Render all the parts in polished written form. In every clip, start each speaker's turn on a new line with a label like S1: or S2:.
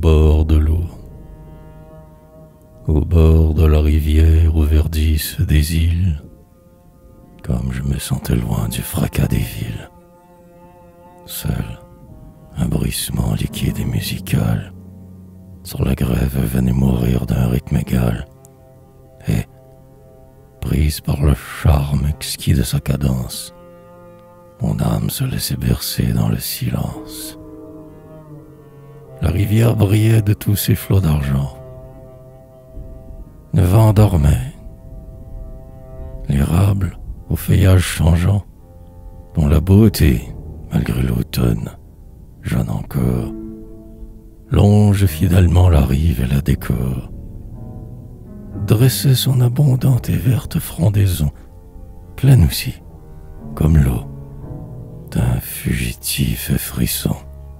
S1: bord de l'eau, au bord de la rivière où verdissent des îles, comme je me sentais loin du fracas des villes. Seul, un bruissement liquide et musical, sur la grève venait mourir d'un rythme égal, et, prise par le charme exquis de sa cadence, mon âme se laissait bercer dans le silence. La rivière brillait de tous ses flots d'argent. Le vent dormait. L'érable, au feuillage changeant, dont la beauté, malgré l'automne, jeune encore, longe fidèlement la rive et la décore, dressait son abondante et verte frondaison, pleine aussi, comme l'eau, d'un fugitif frisson.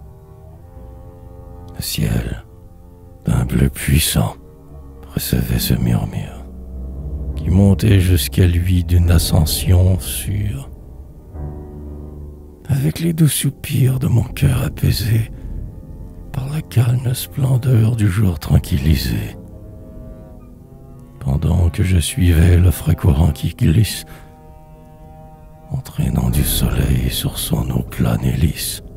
S1: Le ciel, d'un bleu puissant, recevait ce murmure, qui montait jusqu'à lui d'une ascension sûre. Avec les doux soupirs de mon cœur apaisé par la calme splendeur du jour tranquillisé, pendant que je suivais le frais courant qui glisse, entraînant du soleil sur son eau plane et lisse.